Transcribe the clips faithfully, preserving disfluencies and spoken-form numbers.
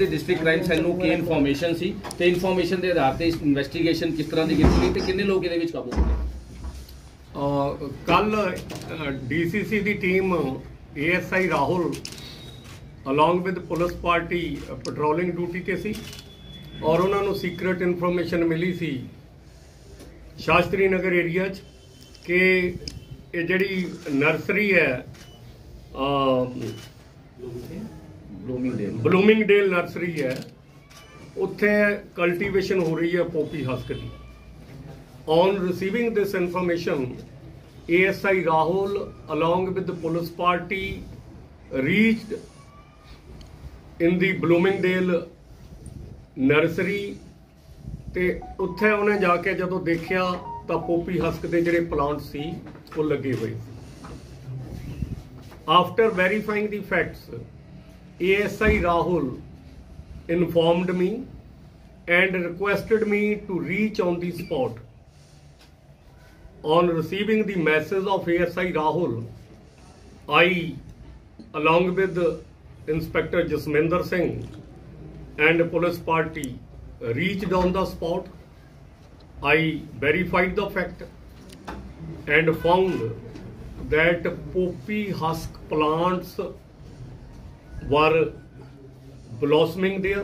District crime cell ਨੂੰ ਕੀ information ਸੀ ਤੇ information ਦੇ ਆਧਾਰ ਤੇ ਇਨਵੈਸਟੀਗੇਸ਼ਨ ਕਿਸ ਤਰ੍ਹਾਂ ਦੀ ਕੀਤੀ ਗਈ ਤੇ ਕਿੰਨੇ ਲੋਕ ਇਹਦੇ ਵਿੱਚ ਕਾਬੂ ਹੋਏ? ਕੱਲ ਡੀਸੀਸੀ ਦੀ team ASI Rahul along with police party patrolling duty ਤੇ ਸੀ ਔਰ ਉਹਨਾਂ ਨੂੰ ਸੀਕ੍ਰੇਟ ਇਨਫੋਰਮੇਸ਼ਨ ਮਿਲੀ ਸੀ ਸ਼ਾਸਤਰੀ ਨਗਰ ਏਰੀਆ 'ਚ ਕਿ ਇਹ ਜਿਹੜੀ ਨਰਸਰੀ ਹੈ ਬਲੂਮਿੰਗਡੇਲ ਨਰਸਰੀ है उत्थे कल्टीवेशन हो रही है पोपी हस्क की। On receiving this information ASI Rahul along with police party reached in the Bloomingdale nursery ते उत्थे उन्हें जाके जदों देखिया तो पोपी हस्क के जिहड़े प्लांट सी वो लगे हुए। After verifying the facts A S I Rahul informed me and requested me to reach on the spot. On receiving the message of A S I Rahul, I, along with Inspector Jasminder Singh and police party, reached on the spot. I verified the fact and found that poppy husk plants were blossoming there,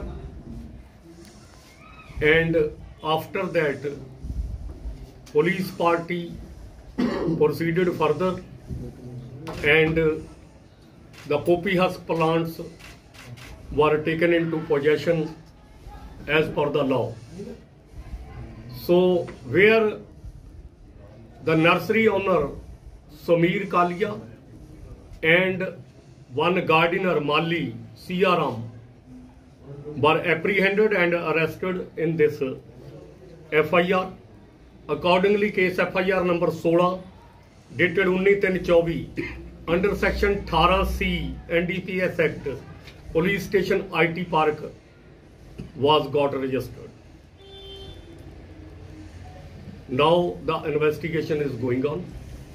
and after that police party proceeded further and the poppy husk plants were taken into possession as per the law. So where the nursery owner Sameer Kalia and one gardener Mali Siaram were apprehended and arrested in this F I R. Accordingly, case F I R number sixteen dated nineteen three twenty-four under section eighteen C N D P S Act, police station I T Park was got registered. Now the investigation is going on.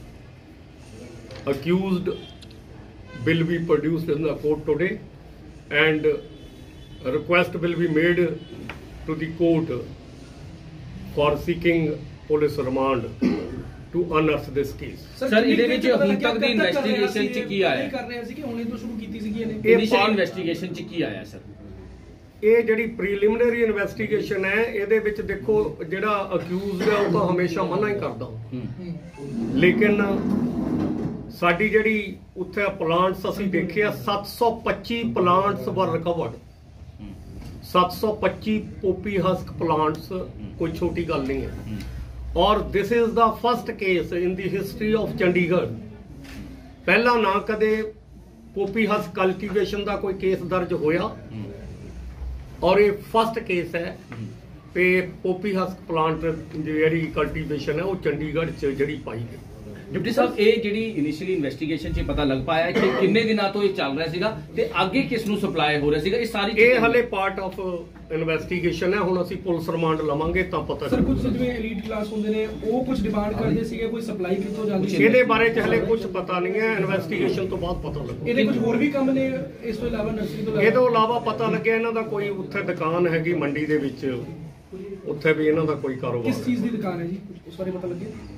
Accused will be produced in the court today and a request will be made to the court for seeking police remand to unearth this case. Sir, ਇਹਦੇ ਵਿੱਚ ਹੁਣ ਤੱਕ ਦੀ investigation ਚ ਕੀ ਆਇਆ? ਕਰ ਰਹੇ ਸੀ ਕਿ ਹੁਣੇ ਤੋਂ ਸ਼ੁਰੂ ਕੀਤੀ ਸੀਗੀ ਇਹਨੇ? ਇਨੀਸ਼ੀਅਲ ਇਨਵੈਸਟੀਗੇਸ਼ਨ ਚ ਕੀ ਆਇਆ ਸਰ? ਇਹ ਜਿਹੜੀ ਪ੍ਰੀਲਿਮਿਨਰੀ ਇਨਵੈਸਟੀਗੇਸ਼ਨ ਹੈ ਇਹਦੇ ਵਿੱਚ ਦੇਖੋ ਜਿਹੜਾ ਅਕਿਊਜ਼ਡ ਹੈ ਉਹ ਤਾਂ ਹਮੇਸ਼ਾ ਮਨਾ ਹੀ ਕਰਦਾ, ਲੇਕਿਨ ਸਾਡੀ ਜਿਹੜੀ ਉੱਥੇ ਪਲਾਂਟਸ ਅਸੀਂ ਦੇਖਿਆ ਸੱਤ ਸੌ ਪੱਚੀ ਪਲਾਂਟਸ ਵਰ ਰਿਕਵਰਡ। ਸੱਤ ਸੌ ਪੱਚੀ ਪੋਪੀ ਹਸਕ ਪਲਾਂਟਸ ਕੋਈ ਛੋਟੀ ਗੱਲ ਨਹੀਂ ਹੈ ਔਰ this is the first case in the history of Chandigarh. ਪਹਿਲਾਂ ਨਾ ਕਦੇ ਪੋਪੀ ਹਸਕ ਕਲਟੀਵੇਸ਼ਨ ਦਾ ਕੋਈ ਕੇਸ ਦਰਜ ਹੋਇਆ ਔਰ ਇਹ ਫਸਟ ਕੇਸ ਹੈ ਤੇ ਪੋਪੀ ਹਸਕ ਪਲਾਂਟ ਜਿਹੜੀ ਕਲਟੀਵੇਸ਼ਨ ਹੈ ਉਹ ਚੰਡੀਗੜ੍ਹ 'ਚ ਜਿਹੜੀ ਪਾਈ ਗਈ। डिप्टी साहब ये जी इनिशियली इन्वेस्टिगेशन च पता लग पाया कि किन्ने दिनों तो ये चल रहा सीगा ते आगे किस नूं सप्लाई हो रहा सीगा? ये सारी ये हले पार्ट ऑफ इन्वेस्टिगेशन है। हुण असीं पुलिस रिमांड लवांगे तां पता सर कुछ जिवें एलीट क्लास हुंदे ने वो कुछ डिमांड करदे सीगे कोई सप्लाई कित्थों जांदी सी? ਇਹਦੇ ਬਾਰੇ ਚ ਹਲੇ ਕੁਝ ਪਤਾ ਨਹੀਂ ਹੈ, ਇਨਵੈਸਟੀਗੇਸ਼ਨ ਤੋਂ ਬਾਅਦ ਪਤਾ ਲੱਗੂ। ਇਹਦੇ ਕੁਝ ਹੋਰ ਵੀ ਕੰਮ ਨੇ ਇਸ ਤੋਂ ਇਲਾਵਾ ਨਰਸਰੀ ਤੋਂ? ਇਹ ਤੋਂ ਇਲਾਵਾ ਪਤਾ ਲੱਗਿਆ ਇਹਨਾਂ ਦਾ ਕੋਈ ਉੱਥੇ ਦੁਕਾਨ ਹੈਗੀ ਮੰਡੀ ਦੇ ਵਿੱਚ, ਉੱਥੇ ਵੀ ਇਹਨਾਂ ਦਾ ਕੋਈ ਕਾਰੋਬਾਰ। ਕਿਸ ਚੀਜ਼ ਦੀ ਦੁਕਾਨ ਹੈ ਜੀ ਉਸ ਬਾਰੇ ਪਤਾ ਲੱਗਿਆ?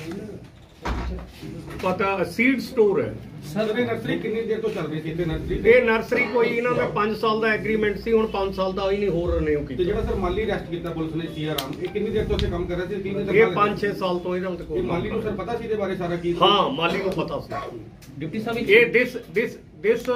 ਪਤਾ ਸੀਡ ਸਟੋਰ ਹੈ ਸਰ। ਇਹ ਨਰਸਰੀ ਕਿੰਨੀ ਦੇਰ ਤੋਂ ਚੱਲ ਰਹੀ ਸੀ? ਤੇ ਨਰਸਰੀ ਇਹ ਨਰਸਰੀ ਕੋਈ ਇਹਨਾਂ ਦਾ ਪੰਜ ਸਾਲ ਦਾ ਐਗਰੀਮੈਂਟ ਸੀ, ਹੁਣ ਪੰਜ ਸਾਲ ਦਾ ਹੀ ਨਹੀਂ ਹੋਰ ਰਿਨਿਊ ਕੀਤਾ। ਤੇ ਜਿਹੜਾ ਸਰ ਮਾਲੀ ਅਰੈਸਟ ਕੀਤਾ ਪੁਲਿਸ ਨੇ ਸੀਆਰਾਮ, ਇਹ ਕਿੰਨੀ ਦੇਰ ਤੋਂ ਇੱਥੇ ਕੰਮ ਕਰ ਰਿਹਾ ਸੀ? ਇਹ ਪੰਜ ਛੇ ਸਾਲ ਤੋਂ ਇਹਨਾਂ ਕੋਲ। ਮਾਲੀ ਨੂੰ ਸਰ ਪਤਾ ਸੀ ਇਹਦੇ ਬਾਰੇ ਸਾਰਾ ਕੀ? ਹਾਂ ਮਾਲੀ ਨੂੰ ਪਤਾ ਸੀ। ਡਿਪਟੀ ਸਾਹਿਬ ਇਹ ਦਿਸ ਦਿਸ ਦਿਸ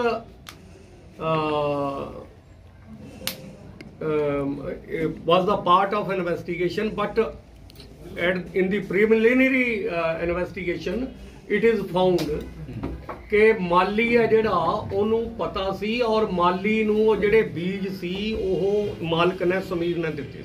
was the part of investigation, but at in the preliminary uh, investigation it is found ਕਿ ਮਾਲੀ ਹੈ ਜਿਹੜਾ ਉਹਨੂੰ ਪਤਾ ਸੀ ਔਰ ਮਾਲੀ ਨੂੰ ਉਹ ਜਿਹੜੇ ਬੀਜ ਸੀ ਉਹ ਮਾਲਕ ਨੇ ਸਮੀਰ ਨੇ ਦਿੱਤੇ ਸੀ।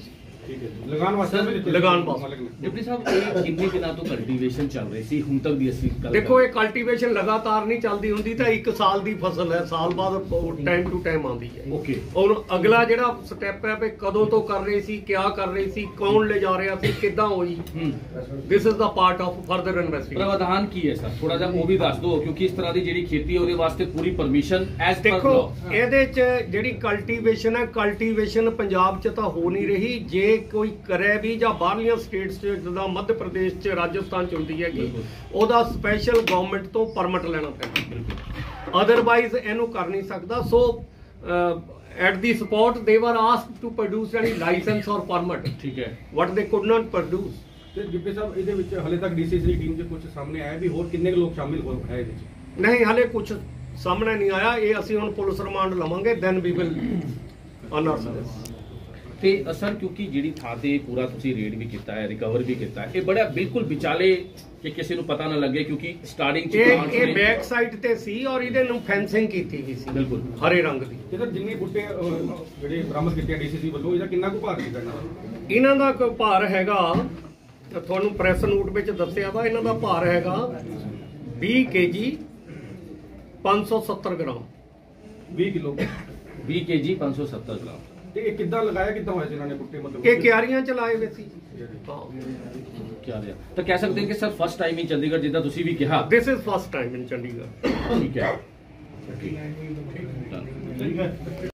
ਠੀਕ ਹੈ ਜੀ। ਲਗਾਨ ਵਾਸਤੇ ਵੀ ਦਿੱਤੇ ਲਗਾਨ ਸੀ ਵਾਸਤੇ। ਮਾਲਕ ਨੇ। ਡਿਪਟੀ ਸਾਹਿਬ ਇਹ ਕਿੰਨੇ ਦਿਨਾਂ ਤੋਂ ਕਲਟੀਵੇਸ਼ਨ ਚੱਲ ਰਹੀ ਸੀ ਹੁਣ ਤੱਕ ਦੀ ਅਸੀਂ ਗੱਲ ਦੇਖੋ ਇਹ ਕਲਟੀਵੇਸ਼ਨ ਲਗਾਤਾਰ ਨਹੀਂ ਚੱਲਦੀ ਹੁੰਦੀ ਤਾਂ ਇੱਕ ਸਾਲ ਦੀ ਫਸਲ ਹੈ, ਸਾਲ ਬਾਅਦ ਟਾਈਮ ਟੂ ਟਾਈਮ ਆਉਂਦੀ ਹੈ। ਓਕੇ ਔਰ ਅਗਲਾ ਜਿਹੜਾ ਸਟੈਪ ਹੈ ਵੀ ਕਦੋਂ ਤੋਂ ਕਰ ਰਹੇ ਸੀ, ਕਿਆ ਕਰ ਰਹੇ ਸੀ, ਕੌਣ ਲੈ ਜਾ ਰਿਹਾ ਸੀ, ਕਿੱਦਾਂ ਹੋਈ, hmm this is the part of further investigation. ਪ੍ਰਾਵਧਾਨ ਕੀ ਹੈ ਸਰ ਥੋੜਾ ਜਿਹਾ ਉਹ ਵੀ ਦੱਸ ਦਿਓ ਕਿਉਂਕਿ ਇਸ ਤਰ੍ਹਾਂ ਦੀ ਜਿਹੜੀ ਖੇਤੀ ਹੈ ਉਹਦੇ ਵਾਸਤੇ ਪੂਰੀ ਪਰਮਿਸ਼ਨ ਐਸ ਪਰ ਦੇਖੋ ਲਾਅ। ਇਹਦੇ ਚ ਜਿਹੜੀ ਕਲਟੀਵੇਸ਼ਨ ਹੈ, ਕਲਟੀਵੇਸ਼ਨ ਪੰਜਾਬ ਚ ਤਾਂ ਹੋ ਨਹੀਂ ਰਹੀ। ਜੇ ਕੋਈ ਕਰੇ ਵੀ ਜਾਂ ਬਾਹਰਲੀਆਂ ਸਟੇਟਸ ਚ ਜਿੱਦਾਂ ਮੱਧ ਪ੍ਰਦੇਸ਼ ਚ, ਰਾਜਸਥਾਨ ਚ ਹੁੰਦੀ ਹੈ ਕਿ ਉਹਦਾ ਸਪੈਸ਼ਲ ਗਵਰਨਮੈਂਟ ਤੋਂ ਪਰਮਿਟ ਲੈਣਾ ਪੈਂਦਾ, ਅਦਰਵਾਈਜ਼ ਇਹਨੂੰ ਕਰ ਨਹੀਂ ਸਕਦਾ। So at the spot they were asked to produce any license or permit, ਠੀਕ ਹੈ what they could not produce. ਤੇ ਡਿਪਟੀ ਸਾਹਿਬ ਇਹਦੇ ਵਿੱਚ ਹਲੇ ਤੱਕ ਡੀਸੀਸੀ ਦੀ ਟੀਮ 'ਚ ਕੁਝ ਸਾਹਮਣੇ ਆਇਆ ਵੀ ਹੋਰ ਕਿੰਨੇ ਕੁ ਲੋਕ ਸ਼ਾਮਿਲ ਹੋ ਹੈ ਇਹਦੇ 'ਚ? ਨਹੀਂ ਹਾਲੇ ਕੁਝ ਸਾਹਮਣੇ ਨਹੀਂ ਆਇਆ। ਇਹ ਅਸੀਂ ਹੁਣ ਪੁਲਿਸ ਰਿਮਾਂਡ ਲਵਾਂਗੇ, then we will unearth this. ਤੇ ਅਸਰ ਕਿਉਂਕਿ ਜਿਹੜੀ ਥਾਂ ਤੇ ਪੂਰਾ ਤੁਸੀਂ ਰੇਡ ਵੀ ਕੀਤਾ ਹੈ, ਰਿਕਵਰ ਵੀ ਕੀਤਾ ਹੈ, ਇਹ ਬੜਾ ਬਿਲਕੁਲ ਵਿਚਾਲੇ ਕਿ ਕਿਸੇ ਨੂੰ ਪਤਾ ਨਾ ਲੱਗੇ ਕਿਉਂਕਿ ਸਟਾਰਟਿੰਗ ਚ ਇਹ plants ਇਹ ਨੇ- ਬੈਕ ਸਾਈਡ ਤੇ ਸੀ ਔਰ ਇਹਦੇ ਨੂੰ ਫੈਂਸਿੰਗ ਕੀਤੀ ਗਈ ਸੀ ਬਿਲਕੁਲ ਹਰੇ ਰੰਗ ਦੀ। ਤੇ ਸਰ ਜਿੰਨੀ ਬੁੱਟੇ ਅਹ, ਜਿਹੜੇ ਬਰਾਮਦ ਕੀਤੇ ਡੀਸੀਸੀ ਵੱਲੋਂ ਇਹਦਾ ਕਿੰਨਾ ਕੁ ਭਾਰ ਸੀਗਾ ਇਹਨਾਂ ਦਾ? ਇਹਨਾਂ ਦਾ ਕੋਈ ਭਾਰ ਹੈਗਾ, ਤਾਂ ਤੁਹਾਨੂੰ ਪ੍ਰੈਸ ਨੋਟ ਵਿੱਚ ਦੱਸਿਆ ਵਾ, ਇਹਨਾਂ ਦਾ ਭਾਰ ਹੈਗਾ ਵੀਹ ਕੇਜੀ ਪੰਜ ਸੌ ਸੱਤਰ ਗ੍ਰਾਮ। ਵੀਹ ਕਿਲੋ। ਵੀਹ ਕੇਜੀ ਪੰਜ ਸੌ ਸੱਤਰ ਗ੍ਰਾਮ। ਤੇ ਇਹ ਕਿੱਦਾਂ ਲਗਾਇਆ, ਕਿੱਦਾਂ ਹੋਇਆ ਸੀ ਇਹਨਾਂ ਨੇ ਬੁੱਟੇ ਮਤਲਬ? ਇਹ ਕਿਆਰੀਆਂ ਚ ਲਾਏ ਹੋਏ ਸੀ। ਹਾਂ, ਕਿਆ ਰਿਹਾ ਤਾਂ ਕਹਿ ਸਕਦੇ ਹਾਂ ਕਿ ਸਰ ਫਸਟ ਟਾਈਮ ਹੀ ਚੰਡੀਗੜ੍ਹ ਜਿੱਦਾਂ ਤੁਸੀਂ ਵੀ ਕਿਹਾ this is first time in Chandigarh. ਠੀਕ ਹੈ ਠੀਕ ਹੈ।